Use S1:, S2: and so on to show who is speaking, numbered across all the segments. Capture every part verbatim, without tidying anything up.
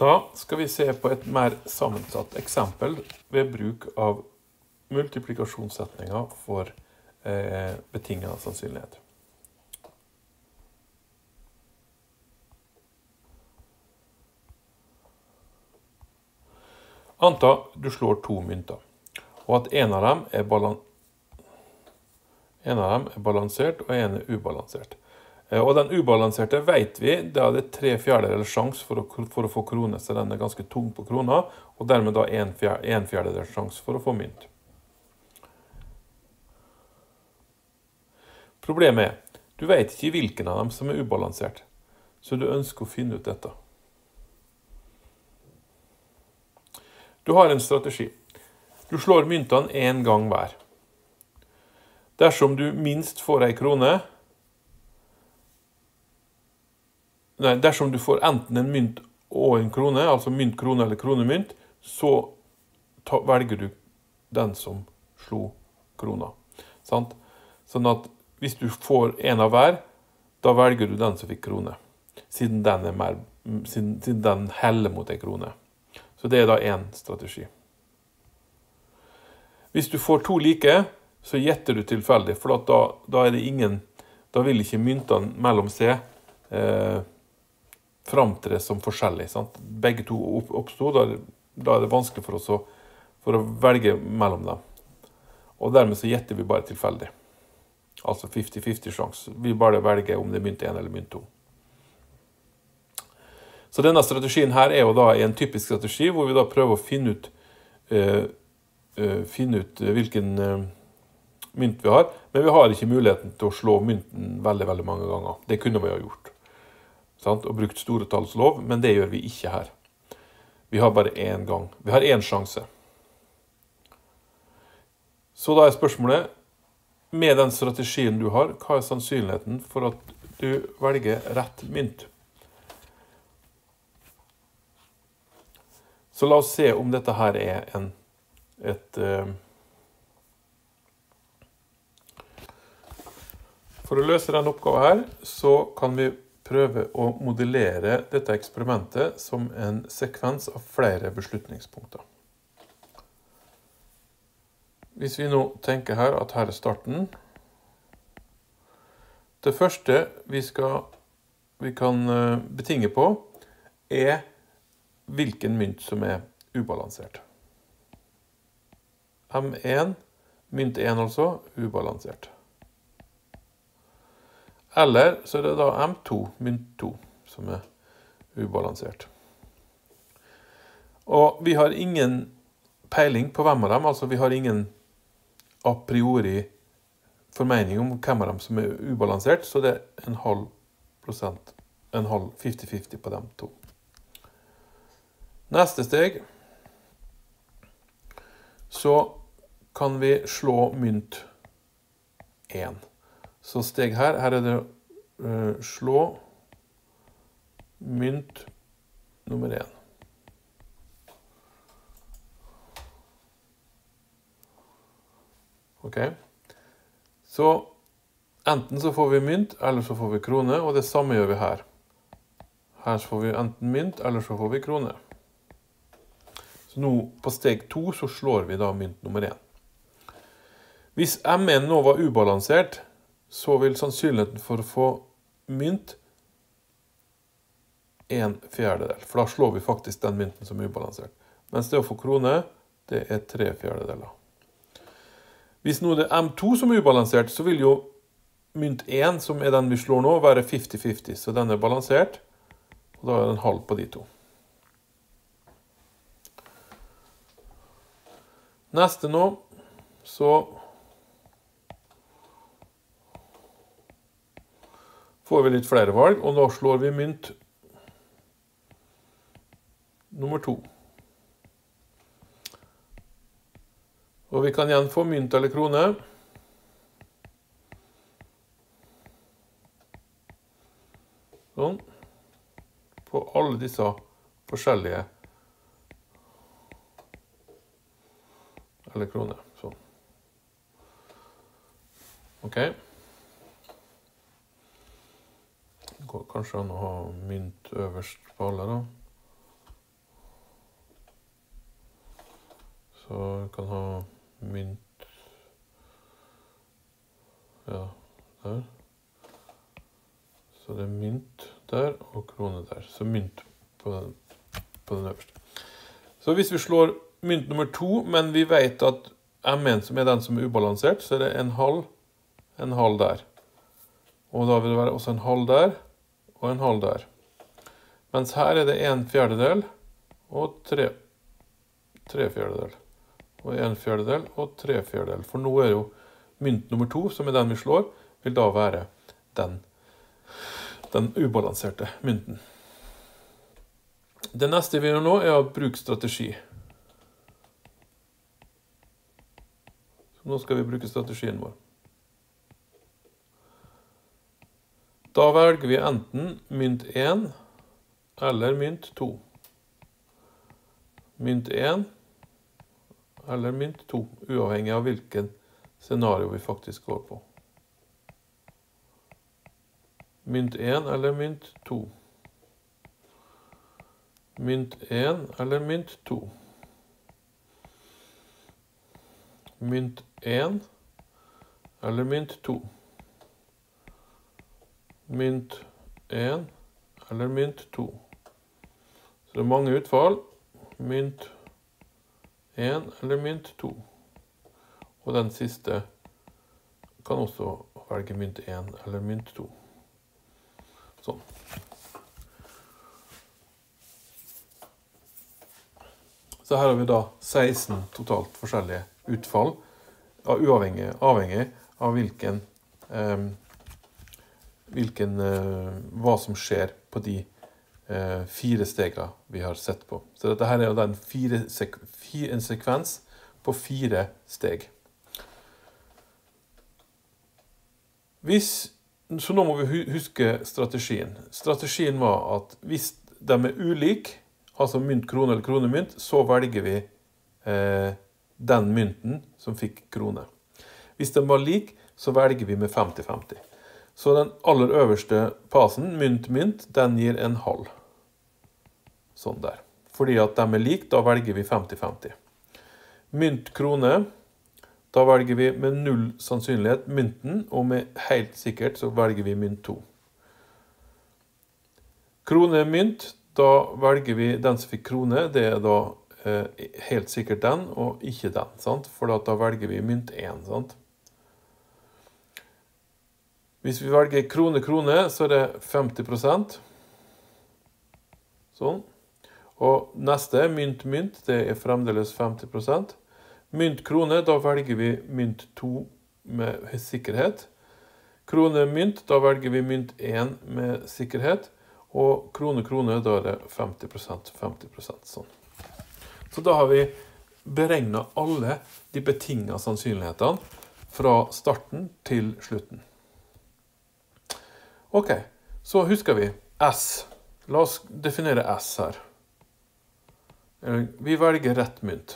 S1: Da skal vi se på et mer sammensatt eksempel ved bruk av multiplikasjonssetninger for eh, betinget sannsynlighet. Anta du slår to mynter, og at en av dem er, balan en av dem er balansert og en er ubalansert. Og den ubalanserte vet vi, da er det tre fjerdedels sjanse for, for å få krone, så den er ganske tung på krona, og dermed da en, fjerde, en fjerdedels sjanse for å få mynt. Problemet er, du vet ikke hvilken av dem som er ubalansert, så du ønsker å finne ut dette. Du har en strategi. Du slår myntene en gang hver. Dersom du minst får en krone, Nei, dersom du får enten en mynt og en krone, altså mynt, krone eller kronemynt, så ta, velger du den som slo krona. Sant? Sånn at hvis du får en av hver, da velger du den som fikk krone. Siden den, er mer, siden, siden den heller mot en krone. Så det er da en strategi. Hvis du får to like, så gjetter du tilfeldig, for da, da er det ingen, da vil ikke myntene mellom seg eh, framtre som forskjellig. Sant? Begge to oppstod, da, da er det vanskelig for oss å, for å velge mellom dem. Og dermed så gjetter vi bare tilfeldig. Altså femti femti sjanse. Vi bare velger om det er mynt en eller mynt to. Så denne strategien her er jo da en typisk strategi, hvor vi da prøver å finne ut, uh, uh, finne ut hvilken uh, mynt vi har, men vi har ikke muligheten til å slå mynten veldig, veldig mange ganger. Det kunne vi ha gjort. Sant? Og brukt store tallslov, men det gjør vi ikke her. Vi har bare én gang. Vi har én sjanse. Så da er spørsmålet, med den strategien du har, hva er sannsynligheten for at du velger rett mynt? Så la oss se om dette her er en, et... Uh, for å løse den oppgaven her, så kan vi prøve å modellere dette eksperimentet som en sekvens av flere beslutningspunkter. Hvis vi nå tenker her at her er starten. Det første vi, skal, vi kan betinge på er hvilken mynt som er ubalansert. M én, mynt én altså, ubalansert. Eller så er det da M to, mynt to, som er ubalansert. Og vi har ingen peiling på hvem av dem, altså vi har ingen a priori formening om hvem av dem som er ubalansert, så det er en halv prosent, en halv femti femti på dem to. Neste steg, så kan vi slå mynt én. Så steg her, her er det uh, slå mynt nummer én. Ok. Så enten så får vi mynt, eller så får vi krone, og det samme gjør vi her. Her så får vi enten mynt, eller så får vi krone. Så nå på steg to så slår vi da mynt nummer én. Hvis M én nå var ubalansert, så vil sannsynligheten for å få mynt en fjerdedel. For da slår vi faktisk den mynten som er ubalansert. Mens det å få krone, det er tre fjerdedeler. Hvis nå det er M to som er ubalansert, så vil jo mynt én, som er den vi slår nå, være femti femti. Så den er balansert, og da er det en halv på de to. Neste nå, så får vi litt flere valg, og nå slår vi mynt nummer to. Og vi kan igjen få mynt eller krone. Sånn. På alle disse forskjellige eller krone. Sånn. Ok. Det går kanskje an å ha mynt øverst på alle da. Så vi kan ha mynt, ja, der. Så det er mynt der, og krone der. Så mynt på den, på den øverste. Så hvis vi slår mynt nummer to, men vi vet at M en som er den som er ubalansert, så er det en halv, en halv der. Og da vil det være også en halv der, og en halv der. Mens her er det en fjerdedel, og tre, tre fjerdedel. Og en fjerdedel, og tre fjerdedel. For nå er jo mynt nummer to, som er den vi slår, vil da være den, den ubalanserte mynten. Det neste vi gjør nå er å bruke strategi. Så nå skal vi bruke strategien vår. Da velger vi enten mynt en eller mynt to. Mynt en eller mynt to, uavhengig av hvilken scenario vi faktisk går på. Mynt en eller mynt to. Mynt en eller mynt to. Mynt en eller mynt to. Mynt en eller mynt to. Så det er mange utfall. Mynt en eller mynt to. Og den siste kan også velge mynt en eller mynt to. Sånn. Så her har vi da seksten totalt forskjellige utfall, uavhengig, avhengig av hvilken, eh, hvilken eh, hva som skjer på de eh, fire stegene vi har sett på. Så dette her er jo den fire, sek, fire, en sekvens på fire steg. Hvis, så nå må vi huske strategien. Strategien var at hvis de er ulike, altså mynt, krone eller kronemynt, så velger vi eh, den mynten som fikk krone. Hvis de var lik, så velger vi med femti femti. Så den aller øverste pasen, mynt, mynt, den gir en halv. Sånn der. Fordi at de er lik, da velger vi femti femti. Mynt, krone, da velger vi med null sannsynlighet mynten, og med helt sikkert så velger vi mynt to. Krone, mynt, da velger vi den som fikk krone, det er da eh, helt sikkert den, og ikke den, sant? For da velger vi mynt en, sant? Hvis vi velger krone, krone, så er det femti prosent. Sånn. Og neste, mynt, mynt, det er fremdeles femti prosent. Mynt, krone, da velger vi mynt to med sikkerhet. Krone, mynt, da velger vi mynt en med sikkerhet. Og krone, krone, da er det femti prosent, femti prosent, sånn. Så da har vi beregnet alle de betingede sannsynlighetene fra starten til slutten. Ok, så husker vi S. La oss definere S her. Vi velger rett mynt.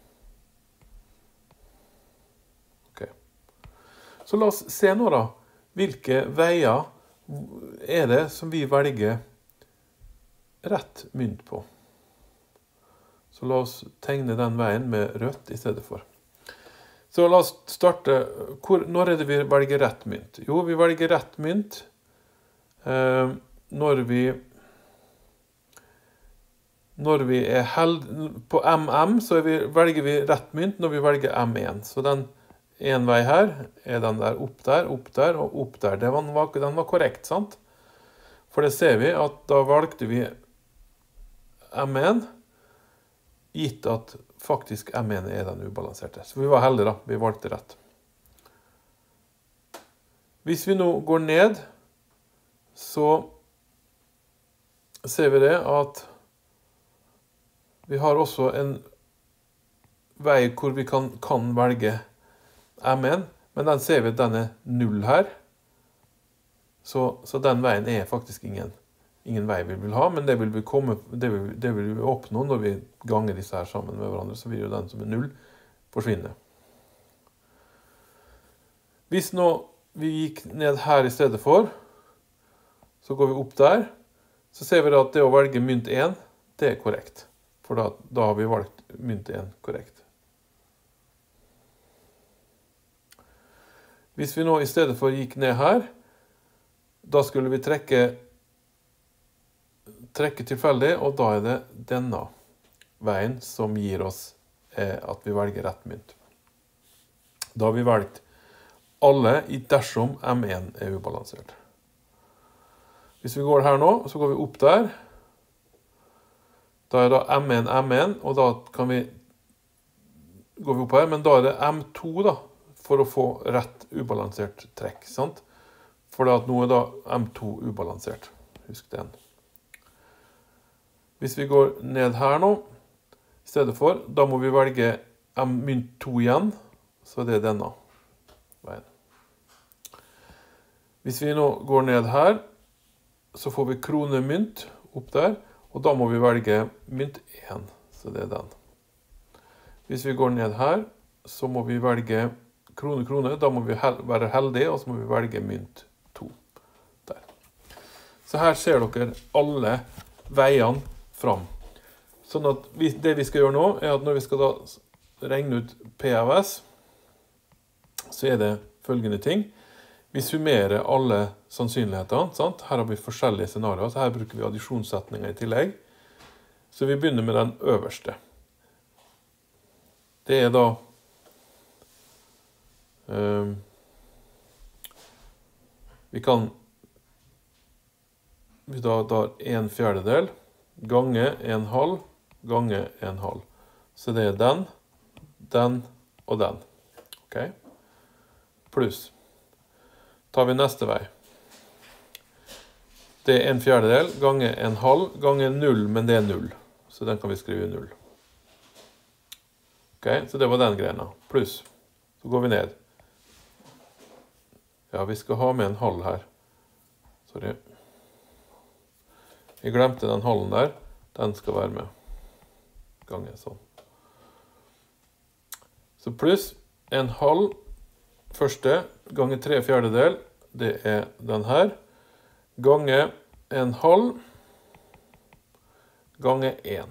S1: Ok. Så la oss se nå da, hvilke veier er det som vi velger rett mynt på. Så la oss tegne den veien med rødt i stedet for. Så la oss starte, hvor, når er det vi velger rett mynt? Jo, vi velger rett mynt eh, når vi når vi er held, på M M så vi, velger vi rett mynt når vi velger M en. Så den en vei her er den der opp der, opp der og opp der. Det var, den var korrekt, sant? For det ser vi at da valgte vi M en, gitt at faktisk M en er den ubalanserte. Så vi var heldige da, vi valgte rett. Hvis vi nå går ned, så ser vi det at vi har også en vei hvor vi kan, kan velge M en, men den ser vi at den er null her. Så, så den veien er faktisk ingen, ingen vei vi vil ha, men det vil vi, komme, det vil, det vil vi oppnå når vi ganger disse her sammen med hverandre, så vil jo den som er null forsvinne. Hvis nå vi gikk ned her i stedet for, så går vi opp der, så ser vi at det å velge mynt en, det er korrekt. For da, da har vi valgt mynt en korrekt. Hvis vi nå i stedet for gikk ned her, da skulle vi trekke, trekke tilfeldig, og da er det denne veien som gir oss eh, at vi velger rett mynt. Da har vi valgt alle i dersom M én er ubalansert. Hvis vi går her nå, så går vi opp der. Da er da M én, M én, og da kan vi, går vi opp her, men da er det M to da, for å få rett ubalansert trekk, sant? For da at nå er da M to ubalansert. Husk den. Hvis vi går ned her nå, i stedet for, da må vi velge M mynt to igjen, så det er denne veien. Hvis vi nå går ned her, så får vi kronemynt opp der, og da må vi velge mynt én, så det er den. Hvis vi går ned her, så må vi velge krone, krone, da må vi hel- være heldige, og så må vi velge mynt to der. Så her ser dere alle veiene fram. Sånn at vi, det vi skal gjøre nå, er at når vi skal da regne ut P av S, så er det følgende ting. Vi summerer alle sannsynlighetene, sant? Her har vi forskjellige scenarier, så her bruker vi addisjonssetninger i tillegg. Så vi begynner med den øverste. Det er da um, vi kan vi da tar en fjerdedel gange en halv gange en halv. Så det er den, den og den. Ok? Pluss. Tar vi neste vei. Det er en fjerdedel gange en halv gange null, men det er null. Så den kan vi skrive null. Ok, så det var den greina. Pluss. Så går vi ned. Ja, vi skal ha med en halv her. Sorry. Jeg glemte den halven der. Den skal være med. Gange sånn. Så pluss en halv første gange tre fjerdedel, det er den her, gange en halv, gange en.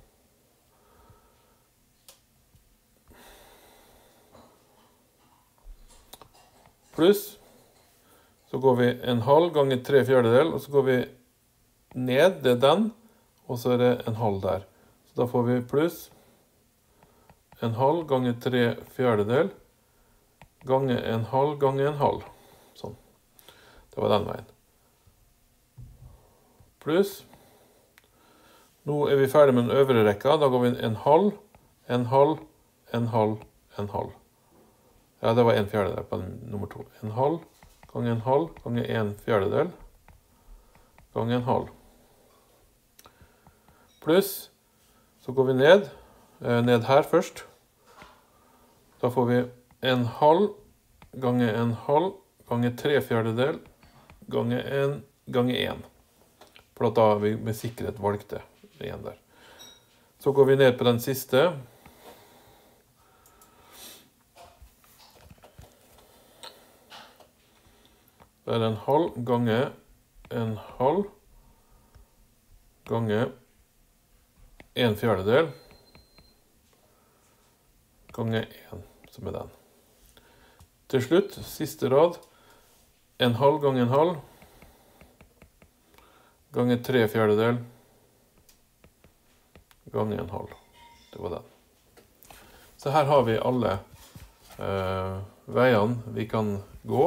S1: Pluss, så går vi en halv gange tre fjerdedel, og så går vi ned, det er den, og så er det en halv der. Så da får vi pluss en halv gange tre fjerdedel, gange en halv gange en halv. Sånn. Det var den veien. Pluss. Nå er vi ferdig med den øvre rekka. Da går vi en halv, en halv, en halv, en halv. Ja, det var en fjerdedel på nummer to. En halv gange en halv gange en fjerdedel gange en halv. Pluss. Så går vi ned. Ned her først. Da får vi en halv gange en halv gange tre fjerdedel gange en gange en. For da har vi med sikkerhet valgt det igjen der. Så går vi ned på den siste. Det er en halv gange en halv gange en fjerdedel gange en, som er den. Til slutt, siste rad, en halv gange en halv, gange tre fjerdedel, gange en halv. Det var den. Så her har vi alle eh, veiene vi kan gå.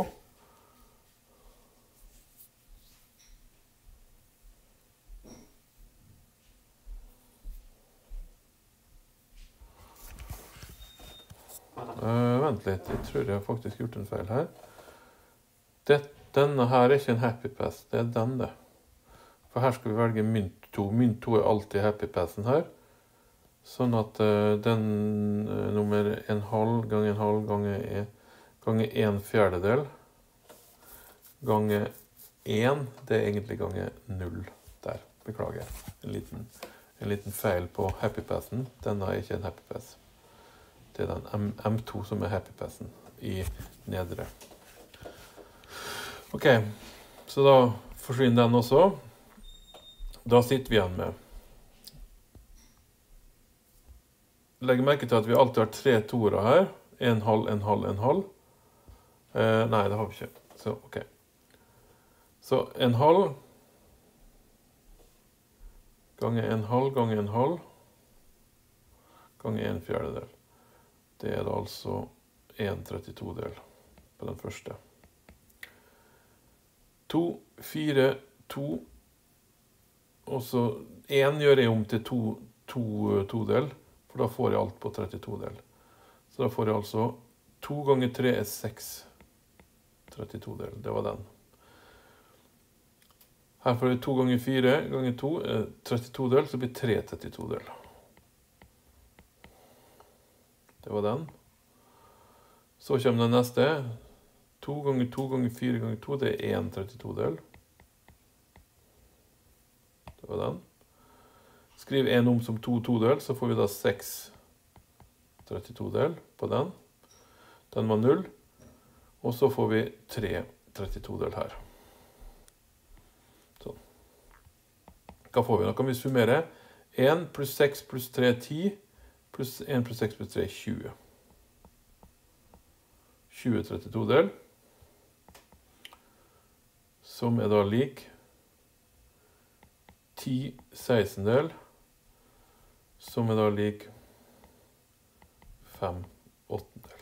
S1: Uh, vent litt, jeg tror jeg har faktisk gjort en feil her. Det, denne her er ikke en happy pass, det er den det. For her skal vi velge mynt to. Mynt to er alltid happy passen her. Sånn at uh, den uh, nummer en halv gange en halv gange en, gange en fjerdedel gange en, det er egentlig gange null der. Beklager, en liten, en liten feil på happy passen. Denne er ikke en happy pass. Det er den M to som er happy passen i nedre. Ok, så da forsvinner den også. Da sitter vi igjen med. Legg merke til at vi alltid har tre toere her. En halv, en halv, en halv. Eh, nei, det har vi ikke. Så, ok. Så en halv ganger en halv ganger en halv ganger en fjerdedel. Det er da altså en trettito-del på den første. to, fire, to, og så en gjør jeg om til to, to, to-del, for da får jeg alt på trettito-del. Så da får jeg altså to ganger tre er seks trettito-del. Det var den. Her får jeg to ganger fire ganger to er trettito-del, så det blir tre trettito-del. Det var den. Så kommer den neste. to ganger to ganger fire ganger to, det er en trettito-del. Det var den. Skriv en om som to to-del, så får vi da seks trettito-del på den. Den var null. Og så får vi tre trettito-del her. Sånn. Hva får vi? Da kan vi summere. en pluss seks pluss tre er ti, pluss en pluss seks pluss tre er tjue. tjue trettito-del. Som er da lik ti sekstendel, som er da lik fem åttendel.